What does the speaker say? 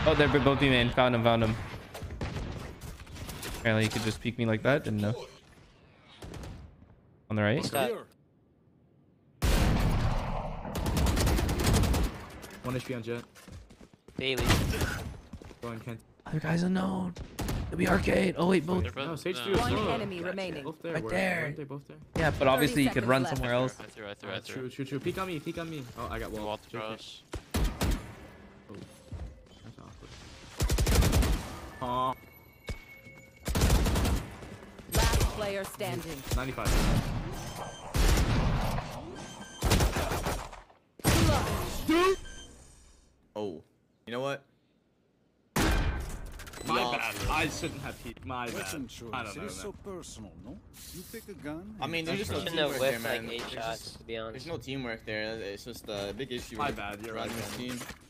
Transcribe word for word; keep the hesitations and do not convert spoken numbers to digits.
Oh, they're both B main. Found him, found him. Apparently, he could just peek me like that. Didn't know. On the right. One H P on Jet. Daily. Going Kent. Other guys unknown. It'll be arcade. Oh wait, both. No, Sage two is One solo. enemy remaining. Both there. Right Were- there. Weren't they both there? Yeah, but obviously you could seconds run left. somewhere else. I threw, I threw, I Uh, threw. true, true, true. Peek on me, peek on me. Oh, I got wall. Wall to True, true. cross. Oh, that's awkward. Aw, Last player standing. ninety-five. Oh, you know what? My Yeah. bad. I shouldn't have peeked. My bad. Weapon choice. I don't It know, is man. so personal, no? You pick a gun. I mean, there's just no Shouldn't have teamwork there, whiffed man. like eight There's shots, just- to be There's honest. no teamwork there. It's just a big issue. My with bad. You're right. running this Man. team.